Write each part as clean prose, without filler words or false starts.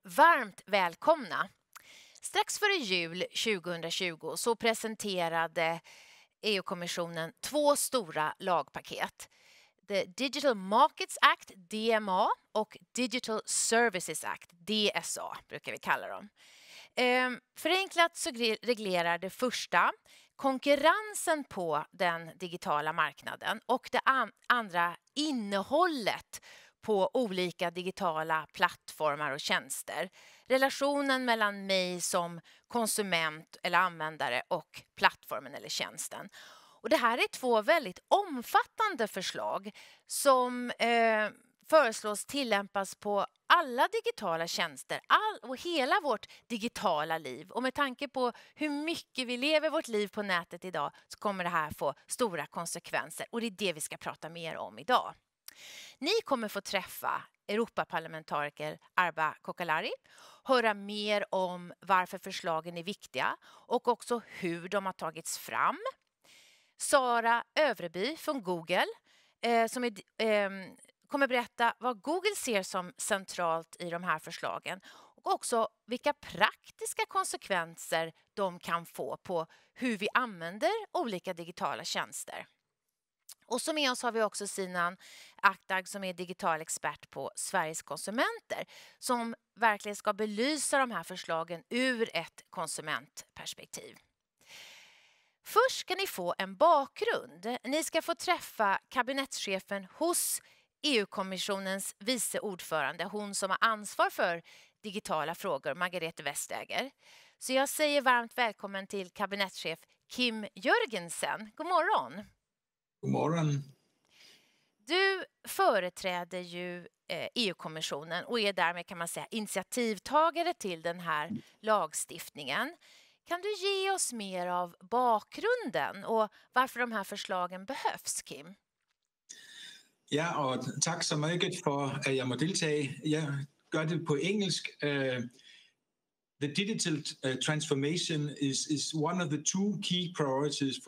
Varmt välkomna! Strax före jul 2020 så presenterade EU-kommissionen två stora lagpaket. The Digital Markets Act, DMA, och Digital Services Act, DSA brukar vi kalla dem. Förenklat så reglerar det första konkurrensen på den digitala marknaden och det andra innehållet på olika digitala plattformar och tjänster. Relationen mellan mig som konsument eller användare och plattformen eller tjänsten. Och det här är två väldigt omfattande förslag som föreslås tillämpas på alla digitala tjänster och hela vårt digitala liv. Och med tanke på hur mycket vi lever vårt liv på nätet idag så kommer det här få stora konsekvenser. Och det är det vi ska prata mer om idag. Ni kommer få träffa Europaparlamentariker Arba Kokalari, höra mer om varför förslagen är viktiga och också hur de har tagits fram. Sara Övreby från Google som kommer berätta vad Google ser som centralt i de här förslagen och också vilka praktiska konsekvenser de kan få på hur vi använder olika digitala tjänster. Och så med oss har vi också Sinan Aktag som är digital expert på Sveriges konsumenter som verkligen ska belysa de här förslagen ur ett konsumentperspektiv. Först ska ni få en bakgrund. Ni ska få träffa kabinettschefen hos EU-kommissionens vice ordförande, hon som har ansvar för digitala frågor, Margrethe Vestager. Så jag säger varmt välkommen till kabinettchef Kim Jörgensen. God morgon! God morgon! Du företräder ju EU-kommissionen och är därmed kan man säga initiativtagare till den här lagstiftningen. Kan du ge oss mer av bakgrunden och varför de här förslagen behövs, Kim? Ja, och tack så mycket för att jag må deltage. Jag gör det på engelsk. The digital transformation is one of the two key priorities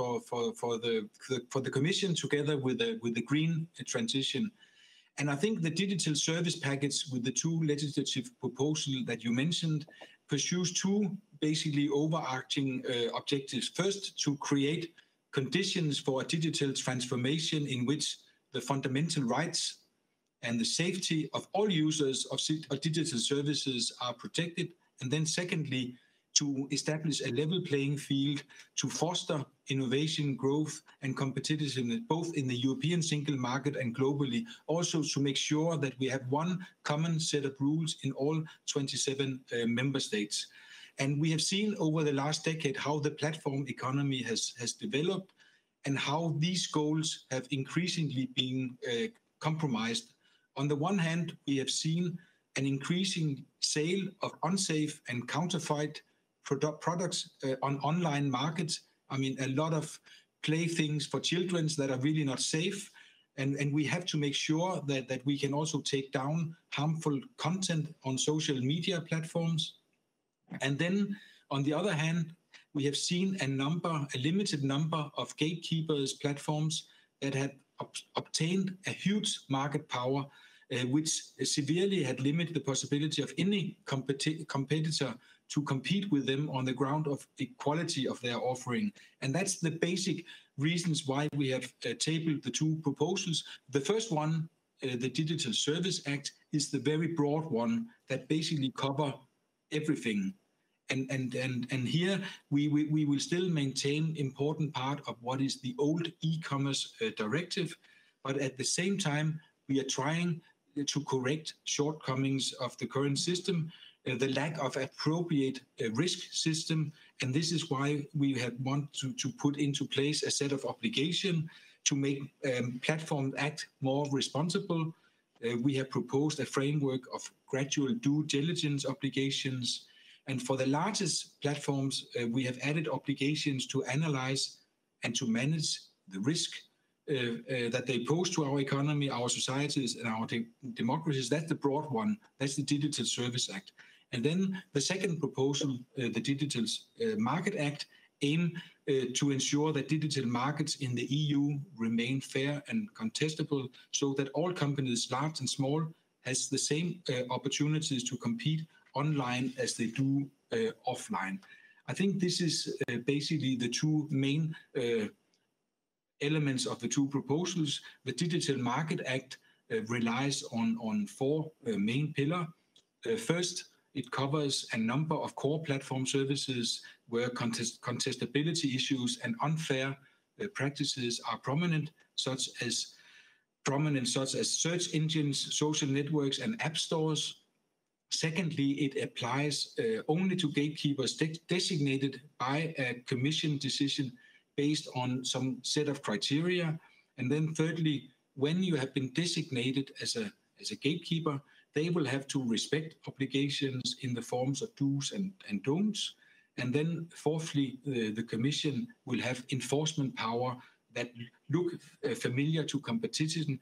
for the Commission, together with the green transition. And I think the digital service package, with the two legislative proposals that you mentioned, pursues two basically overarching objectives. First, to create conditions for a digital transformation in which the fundamental rights and the safety of all users of digital services are protected. And then secondly, to establish a level playing field to foster innovation, growth and competitiveness, both in the European single market and globally. Also to make sure that we have one common set of rules in all 27 member states. And we have seen over the last decade how the platform economy has developed and how these goals have increasingly been compromised. On the one hand, we have seen an increasing sale of unsafe and counterfeit products on online markets. I mean, a lot of playthings for children that are really not safe. And we have to make sure that we can also take down harmful content on social media platforms. And then, on the other hand, we have seen a limited number of gatekeepers platforms that have obtained a huge market power, which severely had limited the possibility of any competitor to compete with them on the ground of equality of their offering. And that's the basic reasons why we have tabled the two proposals. The first one, the Digital Service Act, is the very broad one that basically cover everything. And here we will still maintain important part of what is the old e-commerce directive, but at the same time we are trying to correct shortcomings of the current system, the lack of appropriate risk system, and this is why we have want to put into place a set of obligation to make platforms act more responsible. We have proposed a framework of gradual due diligence obligations. And for the largest platforms, we have added obligations to analyze and to manage the risk that they pose to our economy, our societies, and our democracies. That's the broad one. That's the Digital Service Act. And then the second proposal, the Digital Market Act, aim to ensure that digital markets in the EU remain fair and contestable, so that all companies, large and small, has the same opportunities to compete online as they do offline. I think this is basically the two main elements of the two proposals. The Digital Market Act relies on four main pillars. First, it covers a number of core platform services where contestability issues and unfair practices are prominent, such as search engines, social networks, and app stores. Secondly, it applies only to gatekeepers designated by a commission decision based on some set of criteria. And then thirdly, when you have been designated as a gatekeeper, they will have to respect obligations in the forms of do's and don'ts. And then fourthly, the Commission will have enforcement power that look familiar to competition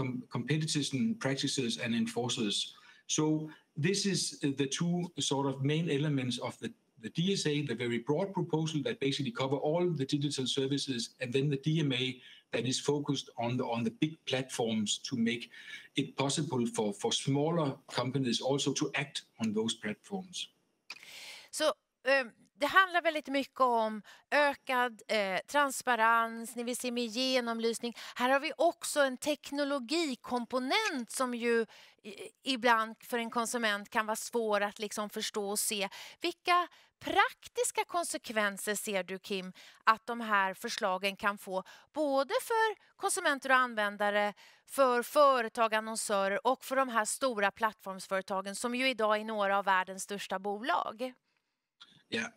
practices and enforcers. So this is the two sort of main elements of the DSA, the very broad proposal that basically cover all the digital services, and then the DMA that is focused on the big platforms to make it possible for smaller companies also to act on those platforms. Så det handlar väldigt mycket om ökad transparens, ni vill se mer genomlysning. Här har vi också en teknologikomponent som ju ibland för en konsument kan vara svår att liksom förstå och se. Vilka praktiska konsekvenser ser du, Kim, att de här förslagen kan få både för konsumenter och användare, för företag, annonsörer och för de här stora plattformsföretagen som ju idag är några av världens största bolag? Yeah.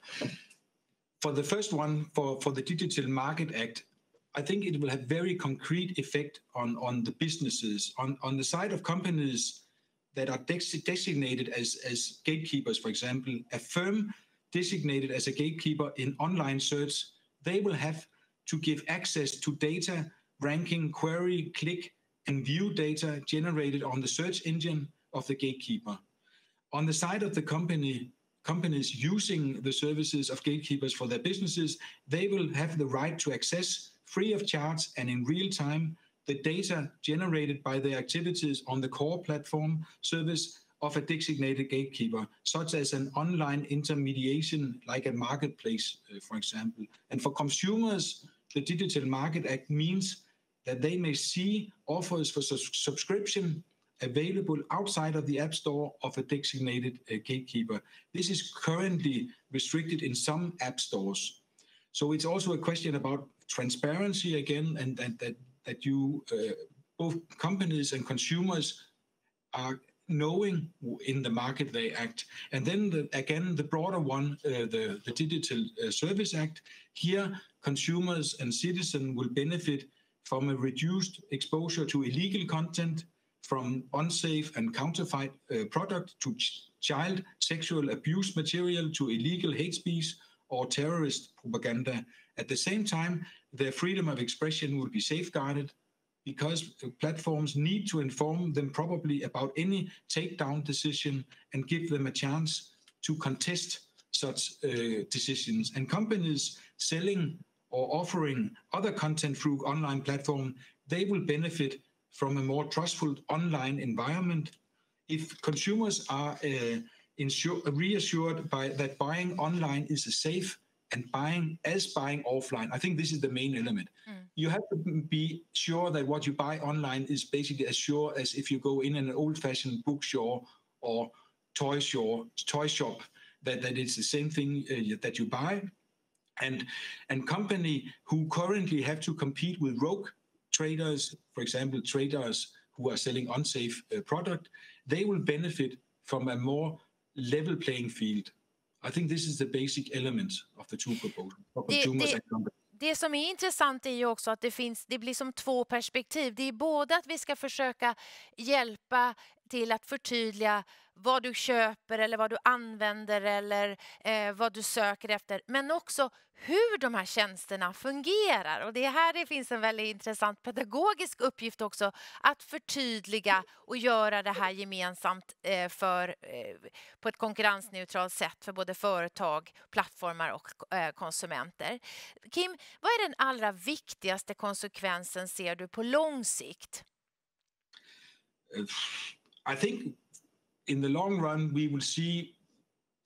For the first one, for the Digital Market Act, I think it will have very concrete effect on the businesses. On the side of companies that are designated as gatekeepers, for example, a firm designated as a gatekeeper in online search, they will have to give access to data, ranking, query, click, and view data generated on the search engine of the gatekeeper. On the side of the companies using the services of gatekeepers for their businesses, they will have the right to access free of charge and in real time the data generated by their activities on the core platform service of a designated gatekeeper, such as an online intermediation like a marketplace, for example. And for consumers, the Digital Market Act means that they may see offers for subscription available outside of the App Store of a designated gatekeeper. This is currently restricted in some app stores. So it's also a question about transparency again, and that you, both companies and consumers, are knowing in the market they act. And then the broader one, the Digital Service Act, here consumers and citizens will benefit from a reduced exposure to illegal content, from unsafe and counterfeit product to child sexual abuse material to illegal hate speech or terrorist propaganda. At the same time, their freedom of expression will be safeguarded because platforms need to inform them probably about any takedown decision and give them a chance to contest such decisions. And companies selling or offering other content through online platform, they will benefit from a more trustful online environment. If consumers are reassured by that buying online is safe and buying offline, I think this is the main element. You have to be sure that what you buy online is basically as sure as if you go in an old-fashioned bookstore or toy shop, that it's the same thing that you buy. And company who currently have to compete with rogue traders, for example, traders who are selling unsafe product, they will benefit from a more level playing field. I think this is the basic element of the two proposals for consumers and companies. Det som är intressant är ju också att det blir som två perspektiv. Det är både att vi ska försöka hjälpa till att förtydliga vad du köper eller vad du använder eller vad du söker efter, men också hur de här tjänsterna fungerar. Och det är här det finns en väldigt intressant pedagogisk uppgift också, att förtydliga och göra det här gemensamt på ett konkurrensneutralt sätt för både företag, plattformar och konsumenter. Kim, vad är den allra viktigaste konsekvensen ser du på lång sikt? I think in the long run, we will see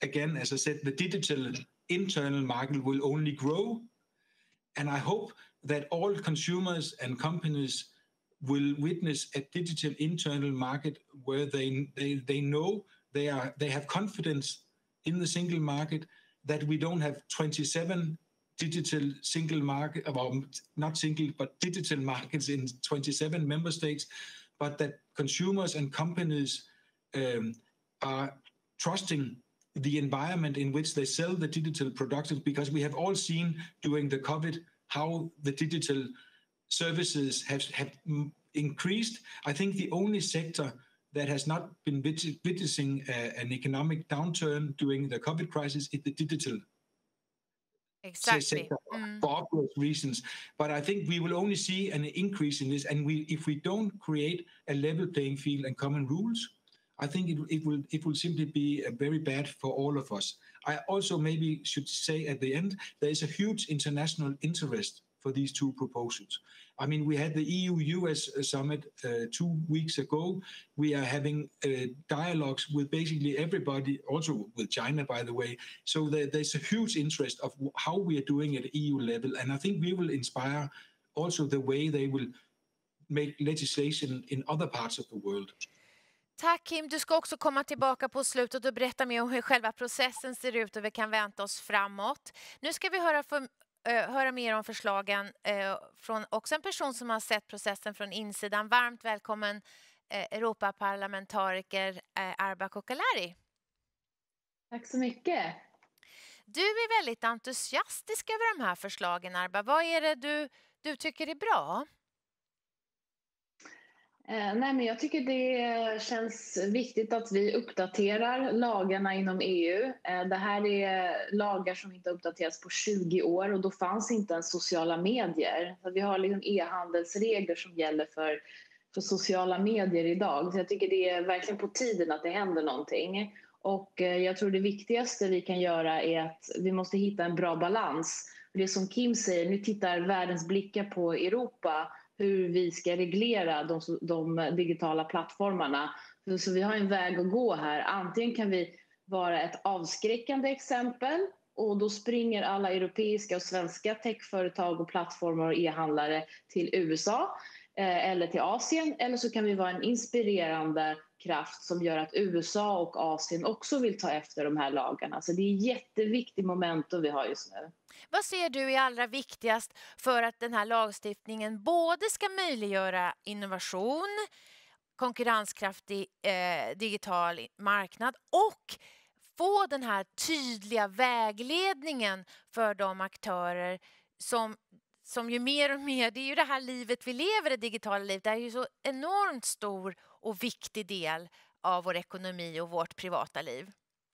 again, as I said, the digital internal market will only grow. And I hope that all consumers and companies will witness a digital internal market where they know they have confidence in the single market, that we don't have 27 digital single market, well, not single, but digital markets in 27 member states, but that consumers and companies are trusting the environment in which they sell the digital products, because we have all seen during the COVID how the digital services have increased. I think the only sector that has not been witnessing an economic downturn during the COVID crisis is the digital sector, for obvious reasons. But I think we will only see an increase in this, and if we don't create a level playing field and common rules, I think it will simply be very bad for all of us. I also maybe should say at the end, there is a huge international interest for these two proposals. I mean, we had the EU-US summit 2 weeks ago. We are having dialogues with basically everybody, also with China, by the way. So there's a huge interest of how we are doing at EU level. And I think we will inspire also the way they will make legislation in other parts of the world. Tack Kim, du ska också komma tillbaka på slutet och berätta mer om hur själva processen ser ut och vi kan vänta oss framåt. Nu ska vi höra mer om förslagen från också en person som har sett processen från insidan. Varmt välkommen Europaparlamentariker Arba Kokalari. Tack så mycket. Du är väldigt entusiastisk över de här förslagen, Arba. Vad är det du tycker är bra? Nej, men jag tycker det känns viktigt att vi uppdaterar lagarna inom EU. Det här är lagar som inte uppdaterats på 20 år och då fanns inte ens sociala medier. Så vi har liksom e-handelsregler som gäller för sociala medier idag. Så jag tycker det är verkligen på tiden att det händer någonting. Och jag tror det viktigaste vi kan göra är att vi måste hitta en bra balans. Det som Kim säger, nu tittar världens blickar på Europa, hur vi ska reglera de digitala plattformarna. Så vi har en väg att gå här. Antingen kan vi vara ett avskräckande exempel och då springer alla europeiska och svenska techföretag och plattformar och e-handlare till USA eller till Asien. Eller så kan vi vara en inspirerande kraft som gör att USA och Asien också vill ta efter de här lagarna. Så det är jätteviktigt momentum vi har just nu. Vad ser du är allra viktigast för att den här lagstiftningen både ska möjliggöra innovation, konkurrenskraftig digital marknad och få den här tydliga vägledningen för de aktörer som ju mer och mer, det är ju det här livet vi lever, det digitala livet, det är ju så enormt stor och viktig del av vår ekonomi och vårt privata liv.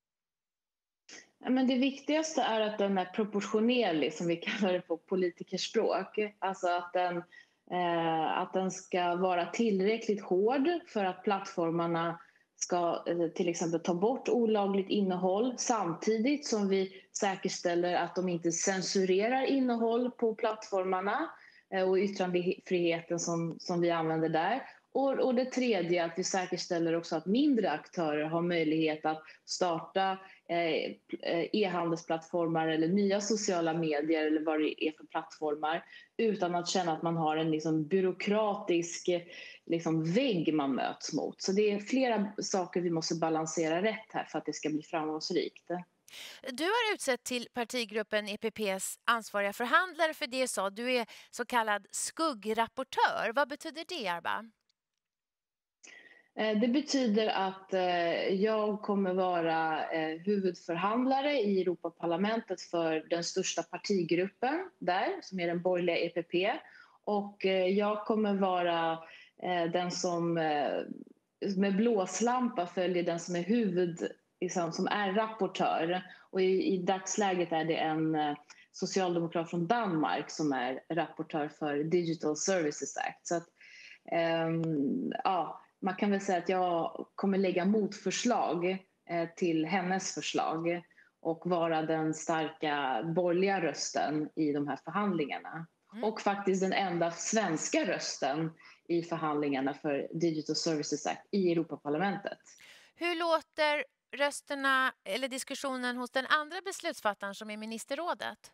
Men det viktigaste är att den är proportionerlig, som vi kallar det på politikerspråk. Alltså att den ska vara tillräckligt hård för att plattformarna ska till exempel ta bort olagligt innehåll samtidigt som vi säkerställer att de inte censurerar innehåll på plattformarna och yttrandefriheten som vi använder där. Och det tredje att vi säkerställer också att mindre aktörer har möjlighet att starta e-handelsplattformar eller nya sociala medier eller vad det är för plattformar utan att känna att man har en liksom byråkratisk vägg man möts mot. Så det är flera saker vi måste balansera rätt här för att det ska bli framgångsrikt. Du har utsett till partigruppen EPPs ansvariga förhandlare för det, sa du är så kallad skuggrapportör. Vad betyder det, Arba? Det betyder att jag kommer vara huvudförhandlare i Europaparlamentet för den största partigruppen där, som är den borgerliga EPP. Och jag kommer vara den som med blåslampa följer den som är som är rapportör. Och i dagsläget är det en socialdemokrat från Danmark som är rapportör för Digital Services Act. Så att, man kan väl säga att jag kommer lägga motförslag till hennes förslag och vara den starka borgerliga rösten i de här förhandlingarna. Och faktiskt den enda svenska rösten i förhandlingarna för Digital Services Act i Europaparlamentet. Hur låter rösterna eller diskussionen hos den andra beslutsfattaren som är ministerrådet?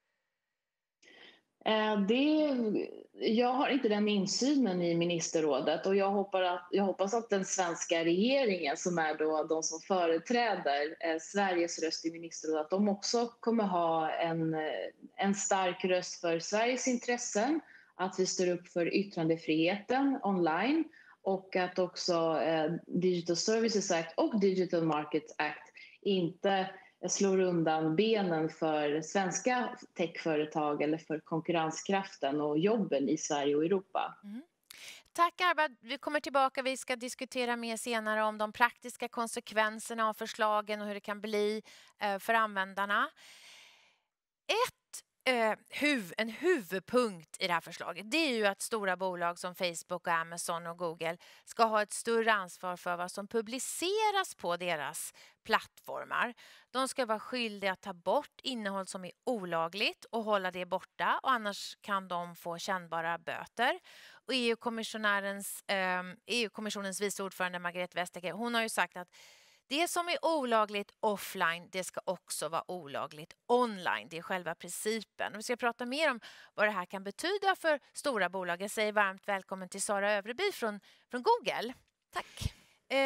Jag har inte den insynen i ministerrådet och jag hoppas att den svenska regeringen, som är då de som företräder Sveriges röst i ministerrådet, att de också kommer ha en stark röst för Sveriges intressen, att vi står upp för yttrandefriheten online och att också Digital Services Act och Digital Markets Act inte slår undan benen för svenska techföretag eller för konkurrenskraften och jobben i Sverige och Europa. Tack Arba, vi kommer tillbaka. Vi ska diskutera mer senare om de praktiska konsekvenserna av förslagen och hur det kan bli för användarna. En huvudpunkt i det här förslaget, det är ju att stora bolag som Facebook, Amazon och Google ska ha ett större ansvar för vad som publiceras på deras plattformar. De ska vara skyldiga att ta bort innehåll som är olagligt och hålla det borta, och annars kan de få kännbara böter. Och EU-kommissionens vice ordförande Margrethe Vestager, hon har ju sagt att det som är olagligt offline, det ska också vara olagligt online. Det är själva principen. Vi ska prata mer om vad det här kan betyda för stora bolag. Jag säger varmt välkommen till Sara Överby från Google. Tack.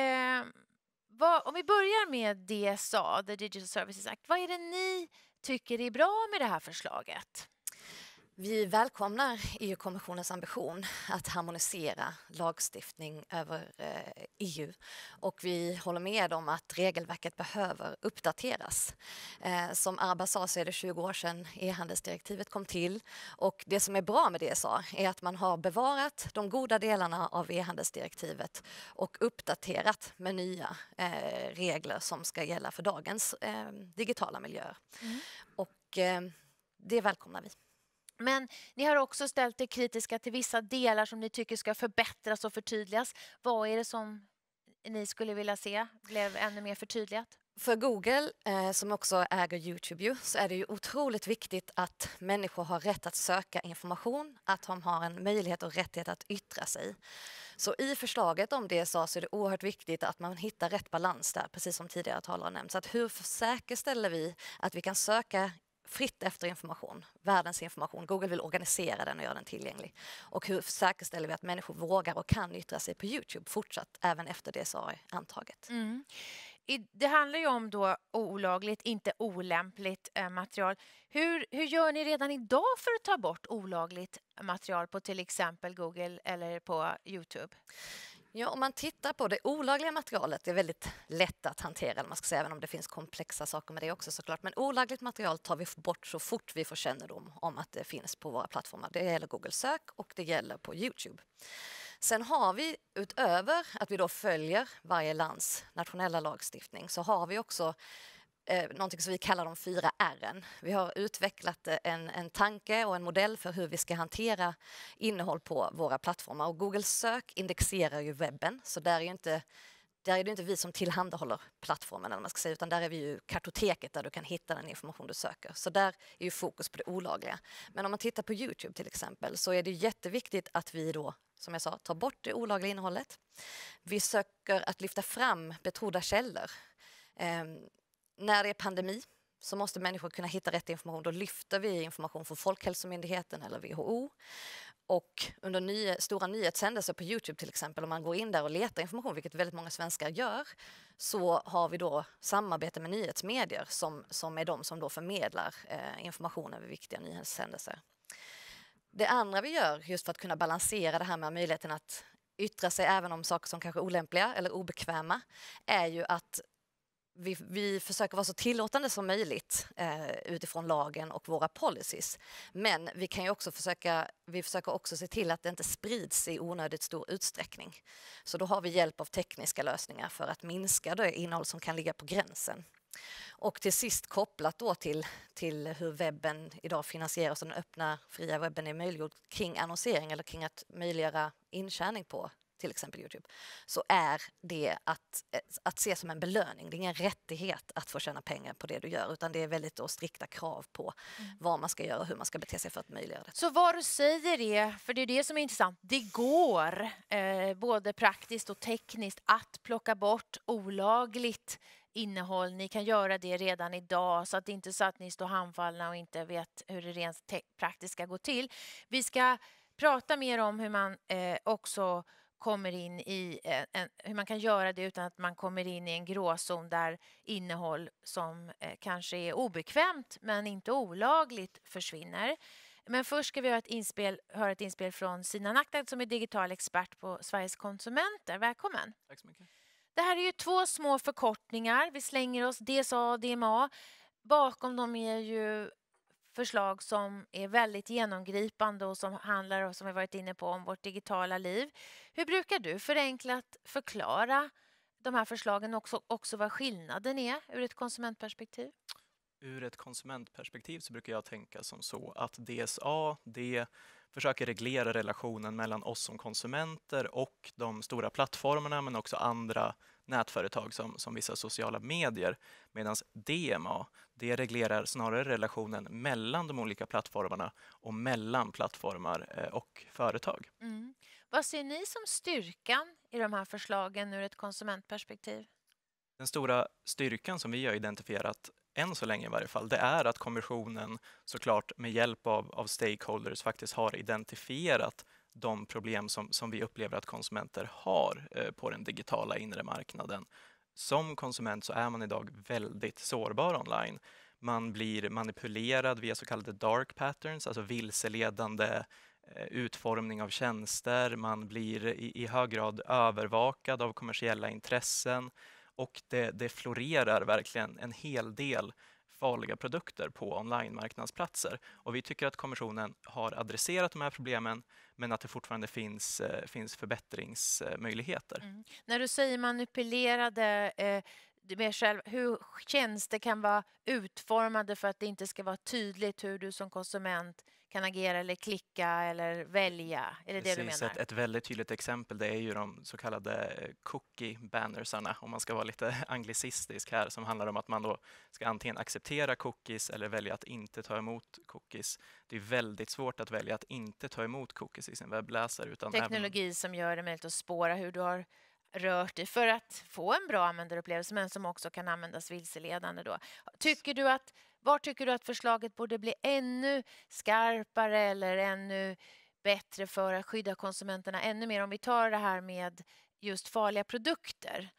Om vi börjar med DSA, The Digital Services Act. Vad är det ni tycker är bra med det här förslaget? Vi välkomnar EU-kommissionens ambition att harmonisera lagstiftning över EU, och vi håller med om att regelverket behöver uppdateras. Som Arba sa så är det 20 år sedan e-handelsdirektivet kom till, och det som är bra med DSA är att man har bevarat de goda delarna av e-handelsdirektivet och uppdaterat med nya regler som ska gälla för dagens digitala miljöer. Och det välkomnar vi. Men ni har också ställt er kritiska till vissa delar som ni tycker ska förbättras och förtydligas. Vad är det som ni skulle vilja se blev ännu mer förtydligat? För Google, som också äger YouTube, så är det ju otroligt viktigt att människor har rätt att söka information, att de har en möjlighet och rättighet att yttra sig. Så i förslaget om DSA så är det oerhört viktigt att man hittar rätt balans där, precis som tidigare talare nämnt. Så att hur säkerställer vi att vi kan söka fritt efter information, världens information. Google vill organisera den och göra den tillgänglig. Och hur säkerställer vi att människor vågar och kan yttra sig på YouTube fortsatt även efter DSA är antaget? Det handlar ju om då olagligt, inte olämpligt material. Hur gör ni redan idag för att ta bort olagligt material på till exempel Google eller på YouTube? Ja, om man tittar på det olagliga materialet, det är väldigt lätt att hantera, man ska säga, även om det finns komplexa saker med det också såklart. Men olagligt material tar vi bort så fort vi får kännedom om att det finns på våra plattformar. Det gäller Google Sök och det gäller på YouTube. Sen har vi, utöver att vi då följer varje lands nationella lagstiftning, så har vi också någonting som vi kallar de 4 R:en. Vi har utvecklat en tanke och en modell för hur vi ska hantera innehåll på våra plattformar. Och Google Sök indexerar ju webben, så där är det inte vi som tillhandahåller plattformen, eller man ska säga, utan där är vi ju kartoteket där du kan hitta den information du söker. Så där är ju fokus på det olagliga. Men om man tittar på YouTube till exempel, så är det jätteviktigt att vi då, som jag sa, tar bort det olagliga innehållet. Vi söker att lyfta fram betrodda källor. När det är pandemi så måste människor kunna hitta rätt information. Då lyfter vi information från Folkhälsomyndigheten eller WHO. Och under stora nyhetshändelser på YouTube till exempel, om man går in där och letar information, vilket väldigt många svenskar gör, så har vi då samarbete med nyhetsmedier som är de som då förmedlar informationen vid viktiga nyhetshändelser. Det andra vi gör, just för att kunna balansera det här med möjligheten att yttra sig även om saker som kanske är olämpliga eller obekväma, är ju att vi försöker vara så tillåtande som möjligt utifrån lagen och våra policies. Men vi kan ju också försöker också se till att det inte sprids i onödigt stor utsträckning. Så då har vi hjälp av tekniska lösningar för att minska det innehåll som kan ligga på gränsen. Och till sist, kopplat då till hur webben idag finansieras och den öppna fria webben är möjliggjord kring annonsering eller kring att möjliggöra intjäning på till exempel YouTube, så är det att se som en belöning. Det är ingen rättighet att få tjäna pengar på det du gör, utan det är väldigt då strikta krav på vad man ska göra och hur man ska bete sig för att möjliggöra det. Så vad du säger är, för det är det som är intressant, det går både praktiskt och tekniskt att plocka bort olagligt innehåll. Ni kan göra det redan idag så att det inte är så att ni står handfallna och inte vet hur det rent praktiskt ska gå till. Vi ska prata mer om hur man också kommer in i hur man kan göra det utan att man kommer in i en gråzon där innehåll som kanske är obekvämt men inte olagligt försvinner. Men först ska vi höra ett inspel från Sina Naktad som är digital expert på Sveriges konsumenter. Välkommen! Tack så mycket. Det här är ju 2 små förkortningar. Vi slänger oss DSA och DMA. Bakom dem är ju förslag som är väldigt genomgripande och som handlar om, som vi varit inne på, om vårt digitala liv. Hur brukar du förenklat förklara de här förslagen och också vad skillnaden är ur ett konsumentperspektiv? Ur ett konsumentperspektiv så brukar jag tänka som så att DSA, det försöker reglera relationen mellan oss som konsumenter och de stora plattformarna men också andra nätföretag som vissa sociala medier. Medan DMA, det reglerar snarare relationen mellan de olika plattformarna och mellan plattformar och företag. Mm. Vad ser ni som styrkan i de här förslagen ur ett konsumentperspektiv? Den stora styrkan som vi har identifierat än så länge i varje fall, det är att kommissionen såklart med hjälp av stakeholders faktiskt har identifierat de problem som vi upplever att konsumenter har på den digitala inre marknaden. Som konsument så är man idag väldigt sårbar online. Man blir manipulerad via så kallade dark patterns, alltså vilseledande utformning av tjänster. Man blir i hög grad övervakad av kommersiella intressen. Och det florerar verkligen en hel del farliga produkter på online-marknadsplatser. Och vi tycker att kommissionen har adresserat de här problemen men att det fortfarande finns förbättringsmöjligheter. Mm. När du säger manipulerade, hur tjänster kan vara utformade för att det inte ska vara tydligt hur du som konsument kan agera eller klicka eller välja? Är det Precis, det du menar? ett väldigt tydligt exempel det är ju de så kallade cookie-bannersarna, om man ska vara lite anglicistisk här, som handlar om att man då ska antingen acceptera cookies eller välja att inte ta emot cookies. Det är väldigt svårt att välja att inte ta emot cookies i sin webbläsare. Teknologi som gör det möjligt att spåra hur du har rört dig för att få en bra användarupplevelse men som också kan användas vilseledande då. Var tycker du att förslaget borde bli ännu skarpare eller ännu bättre för att skydda konsumenterna ännu mer? Om vi tar det här med just farliga produkter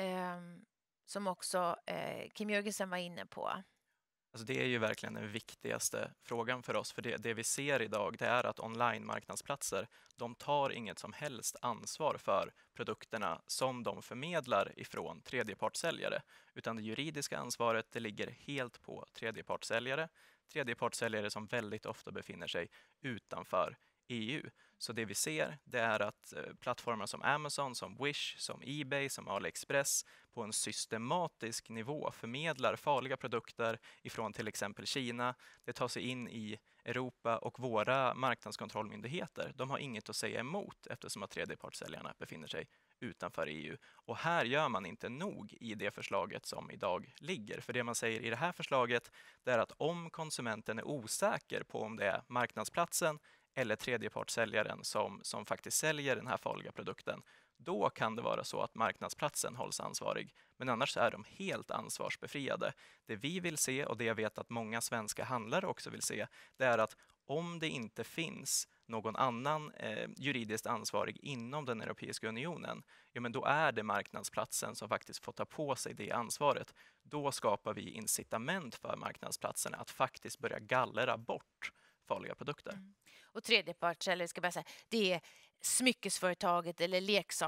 som också Kim Jörgensen var inne på. Alltså det är ju verkligen den viktigaste frågan för oss. För det vi ser idag det är att online-marknadsplatser de tar inget som helst ansvar för produkterna som de förmedlar ifrån tredjepartssäljare. Utan det juridiska ansvaret det ligger helt på tredjepartssäljare. Tredjepartssäljare som väldigt ofta befinner sig utanför EU. Så det vi ser det är att plattformar som Amazon, som Wish, som eBay, som AliExpress på en systematisk nivå förmedlar farliga produkter ifrån till exempel Kina. Det tar sig in i Europa och våra marknadskontrollmyndigheter. De har inget att säga emot eftersom att tredjepartssäljarna befinner sig utanför EU. Och här gör man inte nog i det förslaget som idag ligger. För det man säger i det här förslaget det är att om konsumenten är osäker på om det är marknadsplatsen eller tredjepartssäljaren som faktiskt säljer den här farliga produkten, då kan det vara så att marknadsplatsen hålls ansvarig. Men annars är de helt ansvarsbefriade. Det vi vill se och det jag vet att många svenska handlare också vill se, det är att om det inte finns någon annan juridiskt ansvarig inom den Europeiska unionen, ja men då är det marknadsplatsen som faktiskt får ta på sig det ansvaret. Då skapar vi incitament för marknadsplatserna att faktiskt börja gallra bort farliga produkter. Mm. Och tredjepartssäljare, ska bara säga, det är smyckesföretaget eller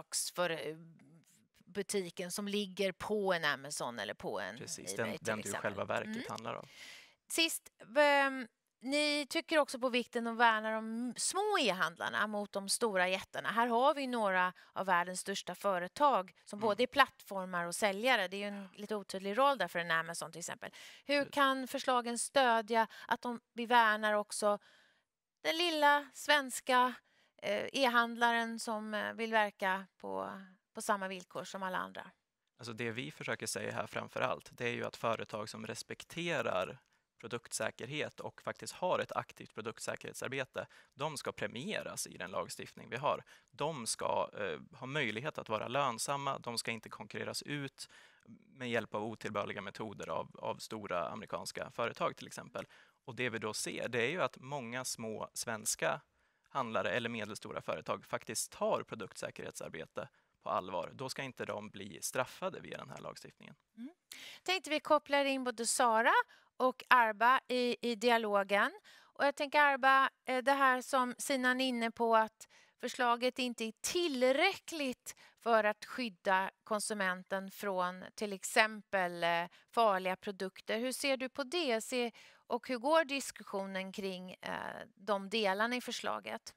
leksaksbutiken som ligger på en Amazon eller på en Precis, eBay, den du själva verket handlar om. Sist, ni tycker också på vikten att värna de små e-handlarna mot de stora jättarna. Här har vi några av världens största företag som både är plattformar och säljare. Det är ju en lite otydlig roll där för en Amazon till exempel. Hur kan förslagen stödja att vi värnar också den lilla svenska e-handlaren som vill verka på samma villkor som alla andra? Alltså det vi försöker säga här framför allt, det är ju att företag som respekterar produktsäkerhet och faktiskt har ett aktivt produktsäkerhetsarbete, de ska premieras i den lagstiftning vi har. De ska ha möjlighet att vara lönsamma, de ska inte konkurreras ut med hjälp av otillbörliga metoder av stora amerikanska företag till exempel. Och det vi då ser, det är ju att många små svenska handlare eller medelstora företag faktiskt tar produktsäkerhetsarbete på allvar. Då ska inte de bli straffade via den här lagstiftningen. Tänkte vi kopplar in både Sara och Arba i dialogen. Och jag tänker Arba, det här som Sinan är inne på, att förslaget inte är tillräckligt för att skydda konsumenten från till exempel farliga produkter. Hur ser du på det? Och hur går diskussionen kring de delarna i förslaget?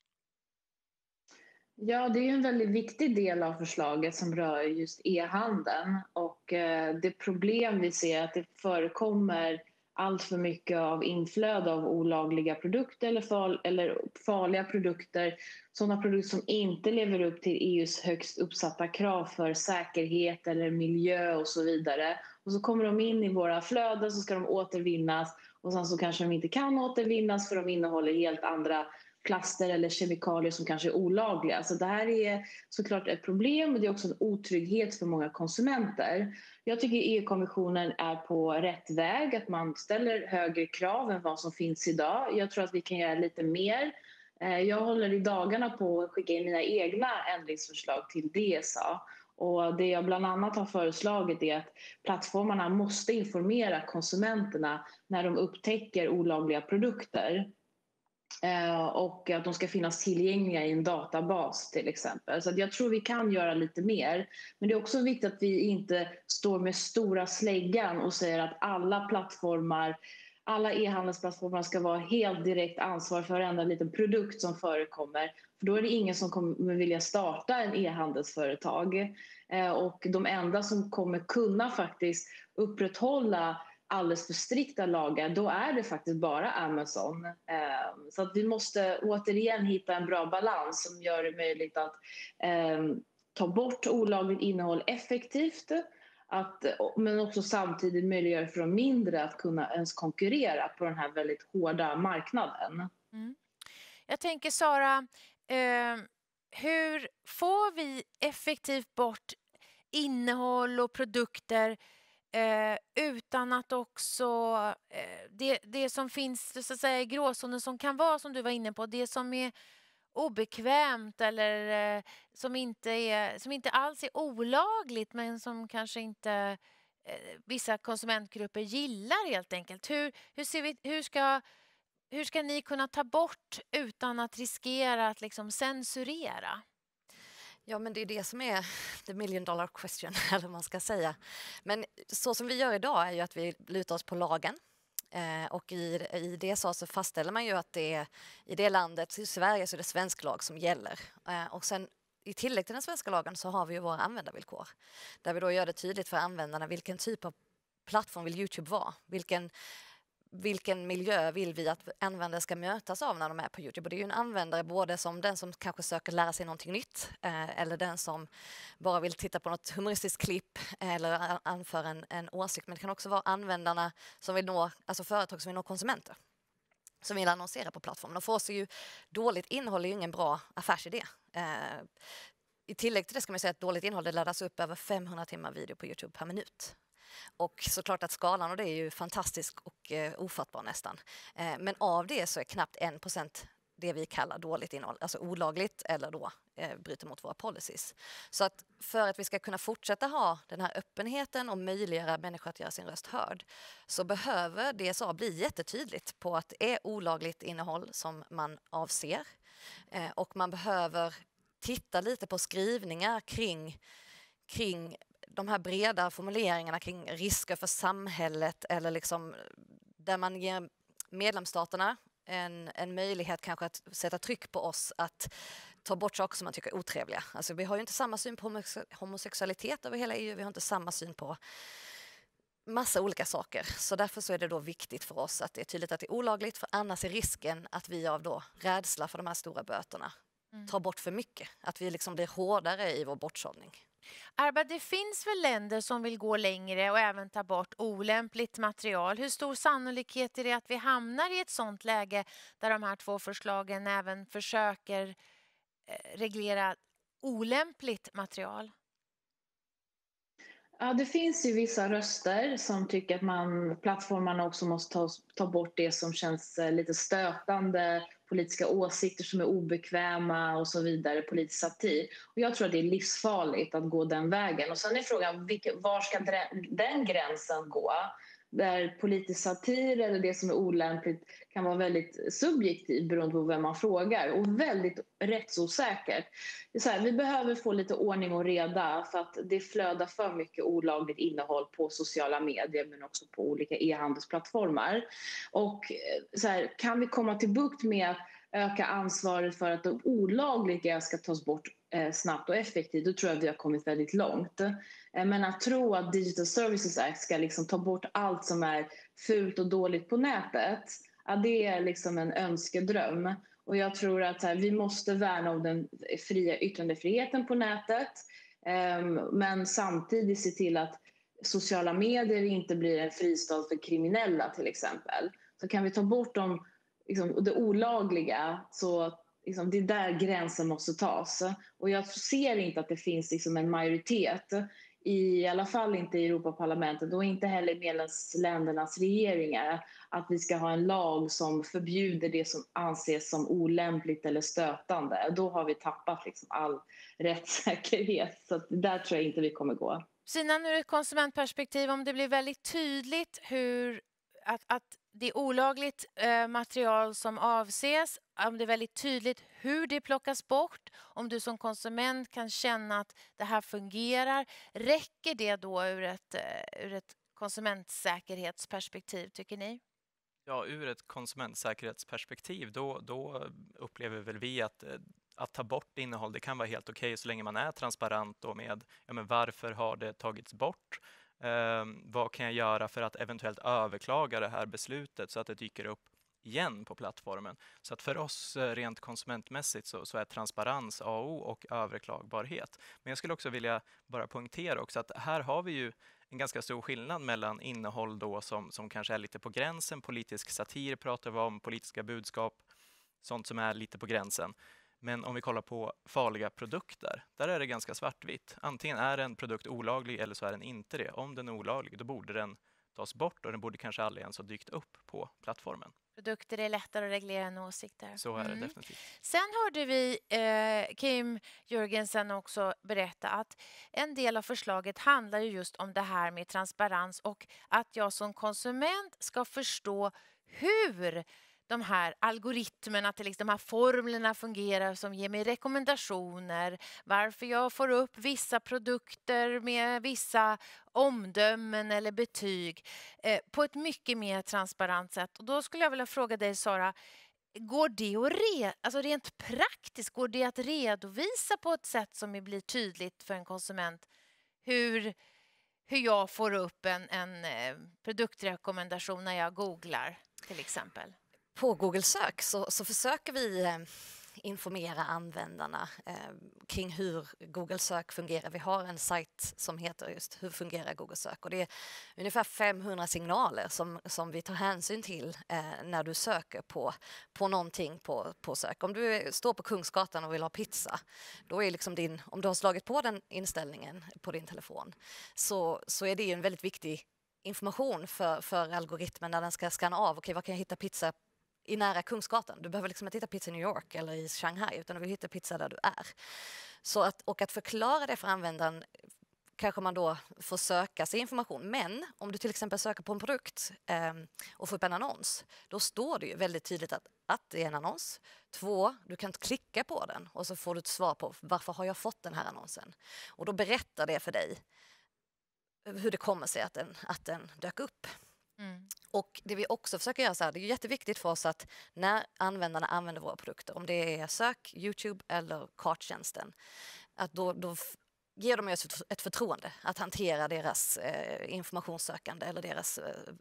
Ja, det är en väldigt viktig del av förslaget som rör just e-handeln. Och det problem vi ser är att det förekommer allt för mycket av inflöde av olagliga produkter eller farliga produkter. Sådana produkter som inte lever upp till EUs högst uppsatta krav för säkerhet eller miljö och så vidare. Och så kommer de in i våra flöden, så ska de återvinnas och sen så kanske de inte kan återvinnas för de innehåller helt andra plaster eller kemikalier som kanske är olagliga. Så det här är såklart ett problem och det är också en otrygghet för många konsumenter. Jag tycker EU-kommissionen är på rätt väg, att man ställer högre krav än vad som finns idag. Jag tror att vi kan göra lite mer. Jag håller i dagarna på att skicka in mina egna ändringsförslag till DSA. Och det jag bland annat har föreslagit är att plattformarna måste informera konsumenterna när de upptäcker olagliga produkter. Och att de ska finnas tillgängliga i en databas till exempel. Så att jag tror vi kan göra lite mer. Men det är också viktigt att vi inte står med stora släggan och säger att alla e-handelsplattformar ska vara helt direkt ansvar för varenda liten produkt som förekommer. För då är det ingen som kommer vilja starta en e-handelsföretag. Och de enda som kommer kunna faktiskt upprätthålla alldeles för strikta lagar, då är det faktiskt bara Amazon. Så att vi måste återigen hitta en bra balans som gör det möjligt att ta bort olagligt innehåll effektivt, men också samtidigt möjliggöra för de mindre att kunna ens konkurrera på den här väldigt hårda marknaden. Jag tänker Sara, hur får vi effektivt bort innehåll och produkter utan att också det som finns så att säga i gråzonen som kan vara, som du var inne på, det som är obekvämt eller som inte alls är olagligt men som kanske inte vissa konsumentgrupper gillar helt enkelt. Hur ska ni kunna ta bort utan att riskera att liksom censurera? Ja, men det är det som är the million dollar question, eller vad man ska säga. Men så som vi gör idag är ju att vi lutar oss på lagen. Och i det så fastställer man ju att det är, i det landet, i Sverige, så är det svensk lag som gäller. Och sen i tillägg till den svenska lagen så har vi ju våra användarvillkor. Där vi då gör det tydligt för användarna vilken typ av plattform vill YouTube vara. Vilken miljö vill vi att användare ska mötas av när de är på YouTube? Och det är ju en användare både som den som kanske söker lära sig någonting nytt eller den som bara vill titta på något humoristiskt klipp eller anföra en åsikt. Men det kan också vara användarna som vill nå, alltså företag som vill nå konsumenter som vill annonsera på plattformen. Och för oss är ju dåligt innehåll ingen bra affärsidé. I tillägg till det ska man säga att dåligt innehåll laddas upp över 500 timmar video på YouTube per minut. Och såklart att skalan, och det är ju fantastisk och ofattbar nästan. Men av det så är knappt 1% det vi kallar dåligt innehåll, alltså olagligt eller då bryter mot våra policies. Så att för att vi ska kunna fortsätta ha den här öppenheten och möjliggöra människor att göra sin röst hörd så behöver DSA bli jättetydligt på att det är olagligt innehåll som man avser. Och man behöver titta lite på skrivningar kring de här breda formuleringarna kring risker för samhället eller liksom där man ger medlemsstaterna en möjlighet kanske att sätta tryck på oss att ta bort saker som man tycker är otrevliga. Alltså vi har ju inte samma syn på homosexualitet över hela EU, vi har inte samma syn på massa olika saker. Så därför så är det då viktigt för oss att det är tydligt att det är olagligt, för annars är risken att vi av då rädsla för de här stora böterna tar bort för mycket. Att vi liksom blir hårdare i vår bortsållning. Arba, det finns väl länder som vill gå längre och även ta bort olämpligt material. Hur stor sannolikhet är det att vi hamnar i ett sådant läge där de här två förslagen även försöker reglera olämpligt material? Ja, det finns ju vissa röster som tycker att plattformarna också måste ta bort det som känns lite stötande, politiska åsikter som är obekväma och så vidare, politisk satir. Och jag tror att det är livsfarligt att gå den vägen. Och sen är frågan, var ska den gränsen gå? Där politisk satir eller det som är olämpligt kan vara väldigt subjektivt beroende på vem man frågar och väldigt rättsosäkert. Det är så här, vi behöver få lite ordning och reda för att det flödar för mycket olagligt innehåll på sociala medier men också på olika e-handelsplattformar. Och så här, kan vi komma till bukt med att öka ansvaret för att de olagliga ska tas bort snabbt och effektivt, då tror jag att vi har kommit väldigt långt. Men att tro att Digital Services Act ska liksom ta bort allt som är fult och dåligt på nätet, ja, det är liksom en önskedröm. Och jag tror att vi måste värna om den fria yttrandefriheten på nätet, men samtidigt se till att sociala medier inte blir en fristad för kriminella till exempel. Så kan vi ta bort det olagliga, så det är där gränsen måste tas. Och jag ser inte att det finns en majoritet, i alla fall inte i Europaparlamentet och inte heller i medlemsländernas regeringar, att vi ska ha en lag som förbjuder det som anses som olämpligt eller stötande. Då har vi tappat all rättssäkerhet. Så där tror jag inte vi kommer gå. Sina, ur ett konsumentperspektiv, om det blir väldigt tydligt att det är olagligt material som avses, om det är väldigt tydligt hur det plockas bort, om du som konsument kan känna att det här fungerar, räcker det då ur ett konsumentsäkerhetsperspektiv, tycker ni? Ja, ur ett konsumentsäkerhetsperspektiv då upplever väl vi att ta bort innehåll, det kan vara helt okej så länge man är transparent och med varför har det tagits bort? Vad kan jag göra för att eventuellt överklaga det här beslutet så att det dyker upp igen på plattformen? Så att för oss rent konsumentmässigt så är transparens A och O och överklagbarhet. Men jag skulle också vilja bara poängtera också att här har vi ju en ganska stor skillnad mellan innehåll då som kanske är lite på gränsen, politisk satir pratar vi om, politiska budskap, sånt som är lite på gränsen. Men om vi kollar på farliga produkter, där är det ganska svartvitt. Antingen är en produkt olaglig eller så är den inte det. Om den är olaglig, då borde den tas bort och den borde kanske aldrig ens ha dykt upp på plattformen. Produkter är lättare att reglera än åsikter. Så är det definitivt. Sen hörde vi Kim Jörgensen också berätta att en del av förslaget handlar ju just om det här med transparens och att jag som konsument ska förstå hur de här algoritmerna, till exempel de här formlerna fungerar som ger mig rekommendationer, varför jag får upp vissa produkter med vissa omdömen eller betyg på ett mycket mer transparent sätt. Och då skulle jag vilja fråga dig, Sara, går det alltså rent praktiskt, går det att redovisa på ett sätt som blir tydligt för en konsument hur jag får upp en produktrekommendation när jag googlar till exempel? På Google Sök så försöker vi informera användarna kring hur Google Sök fungerar. Vi har en sajt som heter just Hur fungerar Google Sök? Och det är ungefär 500 signaler som vi tar hänsyn till när du söker på någonting på sök. Om du står på Kungsgatan och vill ha pizza, då är om du har slagit på den inställningen på din telefon så är det en väldigt viktig information för algoritmen när den ska scanna av. Okej, var kan jag hitta pizza i nära Kungsgatan? Du behöver inte hitta pizza i New York eller i Shanghai, utan du vill hitta pizza där du är. Och att förklara det för användaren kanske man då får söka sig information. Men om du till exempel söker på en produkt och får upp en annons, då står det ju väldigt tydligt att det är en annons. 2, du kan klicka på den och så får du ett svar på varför har jag fått den här annonsen. Och då berättar det för dig hur det kommer sig att den dök upp. Mm. Och det vi också försöker göra det är jätteviktigt för oss att när användarna använder våra produkter, om det är sök, YouTube eller karttjänsten, att då ger de oss ett förtroende att hantera deras informationssökande eller deras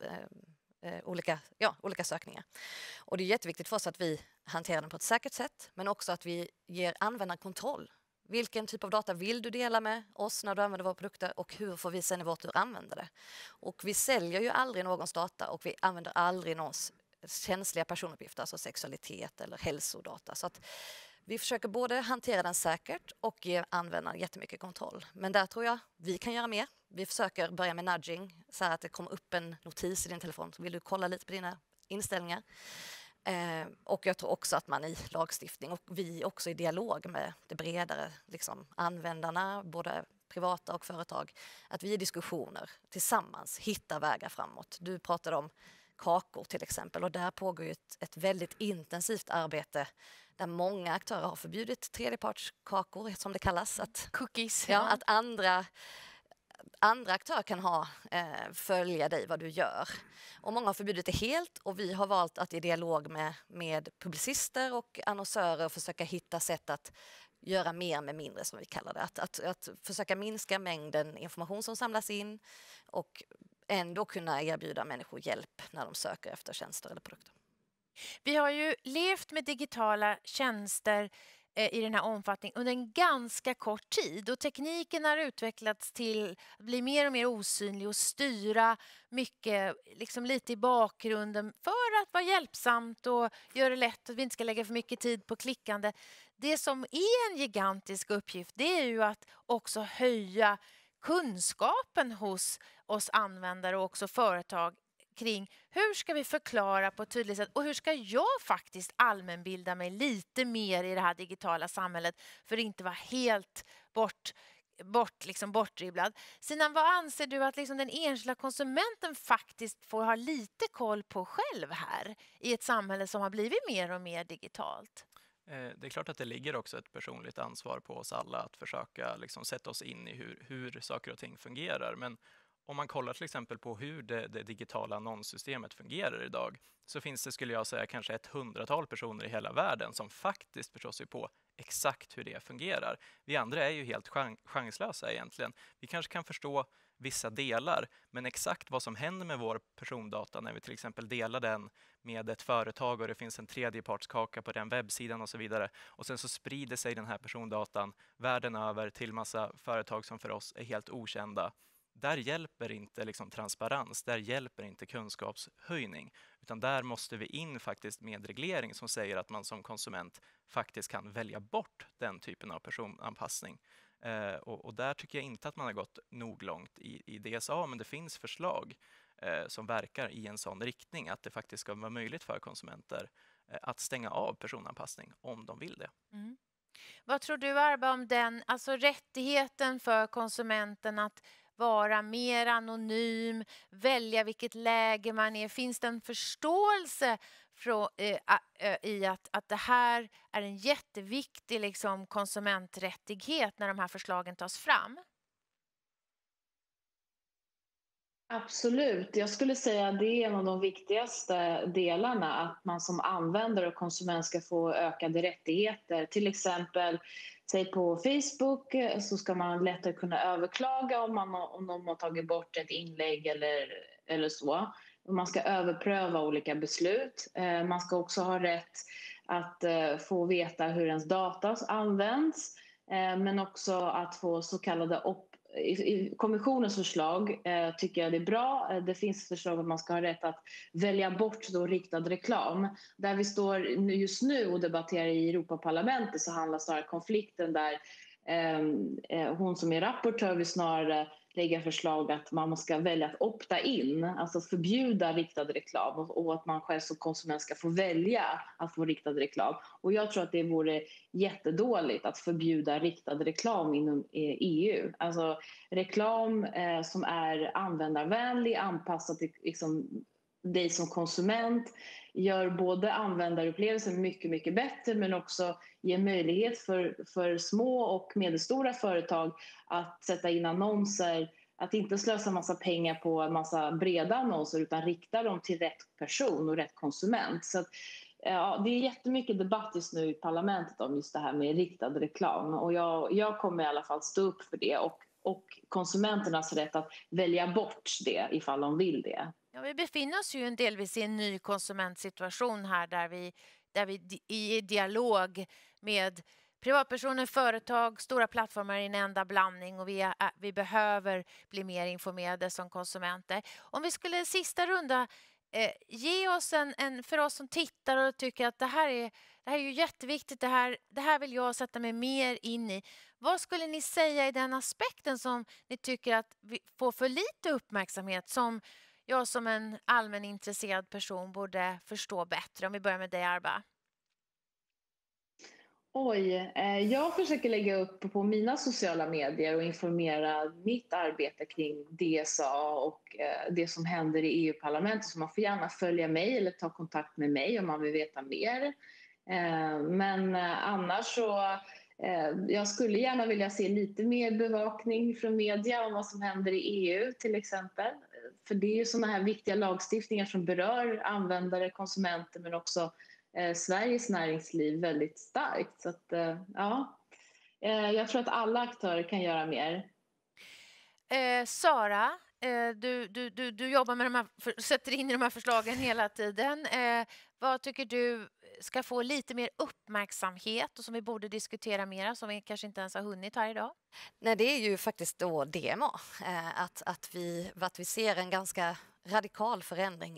olika sökningar. Och det är jätteviktigt för oss att vi hanterar den på ett säkert sätt, men också att vi ger användaren kontroll. Vilken typ av data vill du dela med oss när du använder våra produkter och hur får vi sen i vår tur använda det? Och vi säljer ju aldrig någons data och vi använder aldrig någons känsliga personuppgifter, alltså sexualitet eller hälsodata. Så att vi försöker både hantera den säkert och ge användaren jättemycket kontroll. Men där tror jag vi kan göra mer. Vi försöker börja med nudging, så att det kommer upp en notis i din telefon. Så vill du kolla lite på dina inställningar? Och jag tror också att man i lagstiftning och vi också i dialog med det bredare liksom, användarna, både privata och företag, att vi i diskussioner tillsammans hittar vägar framåt. Du pratade om kakor till exempel och där pågår ju ett väldigt intensivt arbete där många aktörer har förbjudit tredjepartskakor som det kallas. Cookies. Ja, att andra aktörer kan följa dig vad du gör. Och många har förbjudit det helt och vi har valt att i dialog med publicister och annonsörer försöka hitta sätt att göra mer med mindre som vi kallar det. Att försöka minska mängden information som samlas in och ändå kunna erbjuda människor hjälp när de söker efter tjänster eller produkter. Vi har ju levt med digitala tjänster i den här omfattningen under en ganska kort tid och tekniken har utvecklats till att bli mer och mer osynlig och styra mycket liksom lite i bakgrunden för att vara hjälpsamt och göra det lätt att vi inte ska lägga för mycket tid på klickande. Det som är en gigantisk uppgift det är ju att också höja kunskapen hos oss användare och också företag kring hur ska vi förklara på ett tydligt sätt och hur ska jag faktiskt allmänbilda mig lite mer i det här digitala samhället för att inte vara helt bortdribblad. Sinan, vad anser du att liksom den enskilda konsumenten faktiskt får ha lite koll på själv här i ett samhälle som har blivit mer och mer digitalt? Det är klart att det ligger också ett personligt ansvar på oss alla att försöka liksom sätta oss in i hur saker och ting fungerar. Men om man kollar till exempel på hur det digitala annonssystemet fungerar idag så finns det, skulle jag säga, kanske 100-tal personer i hela världen som faktiskt förstår sig på exakt hur det fungerar. Vi andra är ju helt chanslösa egentligen. Vi kanske kan förstå vissa delar, men exakt vad som händer med vår persondata när vi till exempel delar den med ett företag och det finns en tredjepartskaka på den webbsidan och så vidare och sen så sprider sig den här persondatan världen över till massa företag som för oss är helt okända. Där hjälper inte liksom transparens, där hjälper inte kunskapshöjning, utan där måste vi in faktiskt med reglering som säger att man som konsument faktiskt kan välja bort den typen av personanpassning. Och där tycker jag inte att man har gått nog långt i DSA, men det finns förslag som verkar i en sån riktning att det faktiskt ska vara möjligt för konsumenter att stänga av personanpassning om de vill det. Mm. Vad tror du, Arba, om den, alltså rättigheten för konsumenten att vara mer anonym, välja vilket läge man är? Finns det en förståelse i att det här är en jätteviktig liksom, konsumenträttighet när de här förslagen tas fram? Absolut. Jag skulle säga att det är en av de viktigaste delarna, att man som användare och konsument ska få ökade rättigheter. Till exempel, säg på Facebook så ska man lättare kunna överklaga om de har tagit bort ett inlägg eller så. Man ska överpröva olika beslut. Man ska också ha rätt att få veta hur ens data används, men också att få så kallade i kommissionens förslag tycker jag det är bra. Det finns förslag att man ska ha rätt att välja bort då riktad reklam. Där vi står just nu och debatterar i Europaparlamentet så handlar snarare konflikten där hon som är rapportör vill snarare lägga förslag att man ska välja att opta in, alltså förbjuda riktad reklam och att man själv som konsument ska få välja att få riktad reklam. Och jag tror att det vore jättedåligt att förbjuda riktad reklam inom EU. Alltså reklam som är användarvänlig, anpassad till liksom dig som konsument, gör både användarupplevelsen mycket, mycket bättre men också ger möjlighet för små och medelstora företag att sätta in annonser, att inte slösa massa pengar på en massa breda annonser utan rikta dem till rätt person och rätt konsument. Så att, ja, det är jättemycket debatt just nu i parlamentet om just det här med riktad reklam och jag kommer i alla fall stå upp för det och konsumenternas rätt att välja bort det ifall de vill det. Ja, vi befinner oss ju delvis i en ny konsumentsituation här där vi i dialog med privatpersoner, företag, stora plattformar i en enda blandning och vi behöver bli mer informerade som konsumenter. Om vi skulle sista runda ge oss en för oss som tittar och tycker att det här är ju jätteviktigt, det här vill jag sätta mig mer in i. Vad skulle ni säga i den aspekten som ni tycker att vi får för lite uppmärksamhet, som jag som en allmänintresserad person borde förstå bättre? Om vi börjar med dig, Arba. Jag försöker lägga upp på mina sociala medier och informera mitt arbete kring DSA och det som händer i EU-parlamentet. Så man får gärna följa mig eller ta kontakt med mig om man vill veta mer. Men annars så jag skulle gärna vilja se lite mer bevakning från media om vad som händer i EU till exempel. För det är ju sådana här viktiga lagstiftningar som berör användare, konsumenter men också Sveriges näringsliv väldigt starkt. Så att, jag tror att alla aktörer kan göra mer. Sara, du jobbar med sätter in i de här förslagen hela tiden. Vad tycker du ska få lite mer uppmärksamhet och som vi borde diskutera mer, som vi kanske inte ens har hunnit här idag? Nej, det är ju faktiskt då DMA. Att vi ser en ganska radikal förändring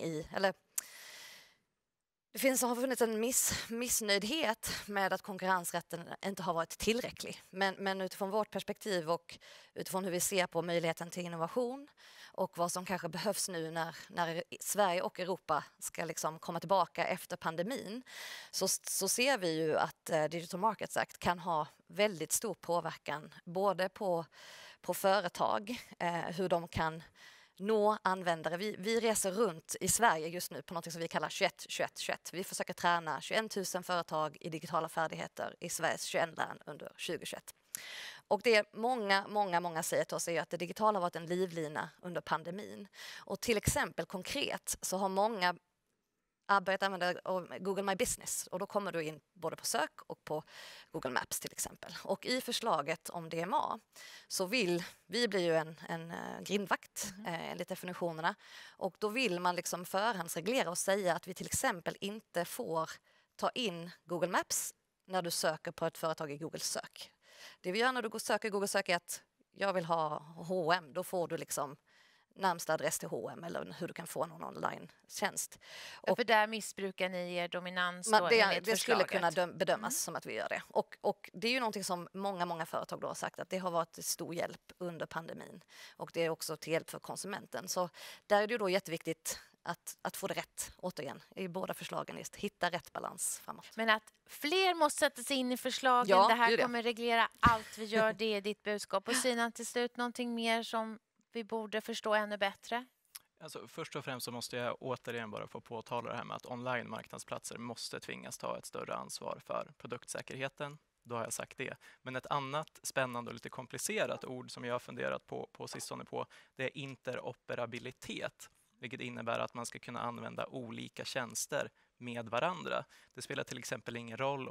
det har funnits en missnöjdhet med att konkurrensrätten inte har varit tillräcklig. Men utifrån vårt perspektiv och utifrån hur vi ser på möjligheten till innovation och vad som kanske behövs nu när Sverige och Europa ska liksom komma tillbaka efter pandemin, så ser vi ju att Digital Markets Act kan ha väldigt stor påverkan både på företag, hur de kan nå användare. Vi reser runt i Sverige just nu på något som vi kallar 21-21-21. Vi försöker träna 21 000 företag i digitala färdigheter i Sveriges 21 län under 2021. Och det många säger till oss är att det digitala har varit en livlina under pandemin. Och till exempel konkret så har många börjat använda Google My Business, och då kommer du in både på sök och på Google Maps till exempel. Och i förslaget om DMA så vill vi bli ju en grindvakt enligt definitionerna, och då vill man liksom förhandsreglera och säga att vi till exempel inte får ta in Google Maps när du söker på ett företag i Google sök. Det vi gör när du söker Google sök är att jag vill ha H&M, då får du liksom närmsta adress till H&M eller hur du kan få någon online-tjänst. Och för där missbrukar ni er dominans då det skulle kunna bedömas som att vi gör det. Och det är ju någonting som många företag då har sagt att det har varit till stor hjälp under pandemin. Och det är också till hjälp för konsumenten. Så där är det ju då jätteviktigt att få det rätt, återigen, i båda förslagen, just hitta rätt balans framåt. Men att fler måste sätta sig in i förslagen, det här kommer reglera allt vi gör, det är ditt budskap. Och Sinan, till slut, någonting mer som vi borde förstå ännu bättre? Alltså, först och främst så måste jag återigen bara få påtala det här med att online-marknadsplatser måste tvingas ta ett större ansvar för produktsäkerheten. Då har jag sagt det. Men ett annat spännande och lite komplicerat ord som jag har funderat på sistone på, det är interoperabilitet. Vilket innebär att man ska kunna använda olika tjänster med varandra. Det spelar till exempel ingen roll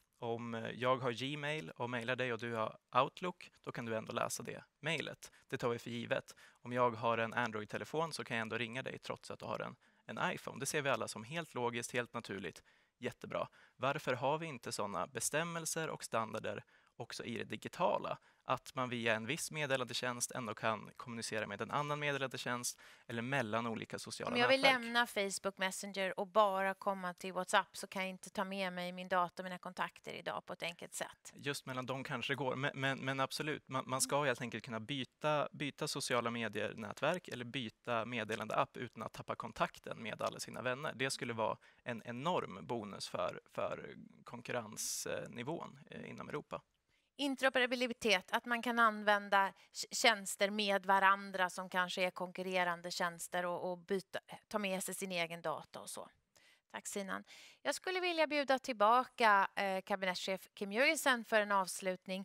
om jag har Gmail och mejlar dig och du har Outlook, då kan du ändå läsa det mejlet. Det tar vi för givet. Om jag har en Android-telefon så kan jag ändå ringa dig trots att du har en iPhone. Det ser vi alla som helt logiskt, helt naturligt, jättebra. Varför har vi inte sådana bestämmelser och standarder också i det digitala? Att man via en viss meddelandetjänst ändå kan kommunicera med en annan meddelandetjänst eller mellan olika sociala nätverk. Om jag vill lämna Facebook Messenger och bara komma till WhatsApp så kan jag inte ta med mig min data och mina kontakter idag på ett enkelt sätt. Just mellan dem kanske det går, men absolut. Man ska helt enkelt kunna byta sociala medier-nätverk eller byta meddelande-app utan att tappa kontakten med alla sina vänner. Det skulle vara en enorm bonus för konkurrensnivån inom Europa. Interoperabilitet, att man kan använda tjänster med varandra som kanske är konkurrerande tjänster och ta med sig sin egen data och så. Tack Sinan. Jag skulle vilja bjuda tillbaka kabinettschef Kim Jørgensen för en avslutning.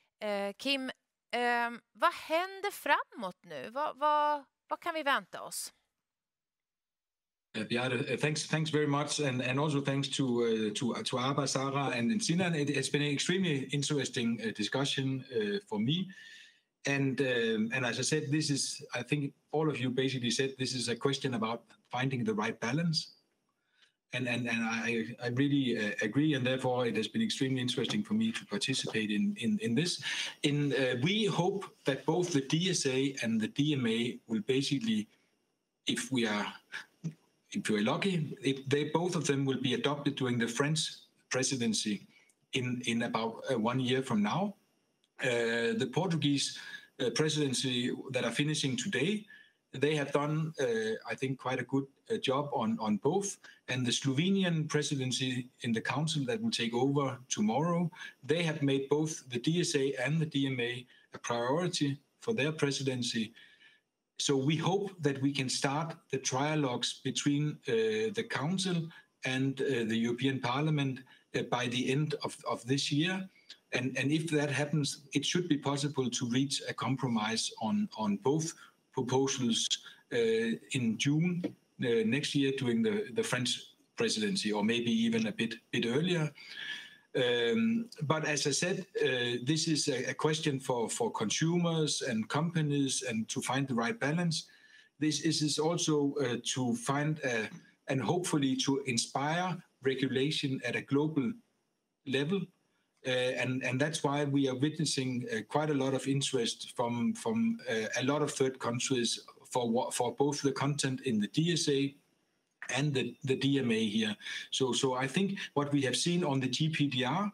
Kim, vad händer framåt nu? Vad kan vi vänta oss? Thanks very much, and also thanks to Arba, Sarah, and Sinan. It's been an extremely interesting discussion for me, and as I said, I think all of you basically said this is a question about finding the right balance. And I really agree, and therefore it has been extremely interesting for me to participate in this. We hope that both the DSA and the DMA will basically, if we're lucky, both of them will be adopted during the French presidency in about 1 year from now. The Portuguese presidency that are finishing today, they have done, I think, quite a good job on both. And the Slovenian presidency in the council that will take over tomorrow, they have made both the DSA and the DMA a priority for their presidency. So we hope that we can start the trialogues between the council and the European Parliament by the end of this year. And if that happens, it should be possible to reach a compromise on both proposals in June next year during the French presidency, or maybe even a bit earlier. But as I said, this is a question for consumers and companies, and to find the right balance. This is also to find and hopefully to inspire regulation at a global level. And that's why we are witnessing quite a lot of interest from a lot of third countries for both the content in the DSA and the DMA here. So I think what we have seen on the GDPR,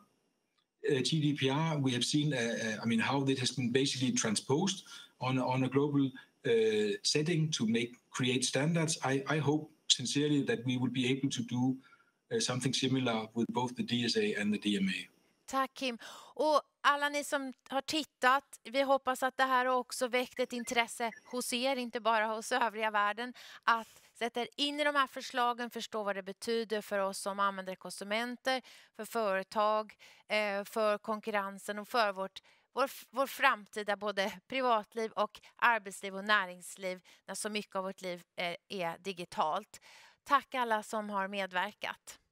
we have seen, how this has been basically transposed on a global setting to create standards. I hope sincerely that we will be able to do something similar with both the DSA and the DMA. Tack Kim. Och alla ni som har tittat, vi hoppas att det här också väckt ett intresse hos er, inte bara hos övriga världen, att sätta er in i de här förslagen, förstå vad det betyder för oss som användare, konsumenter, för företag, för konkurrensen och för vår framtida både privatliv och arbetsliv och näringsliv, när så mycket av vårt liv är digitalt. Tack alla som har medverkat.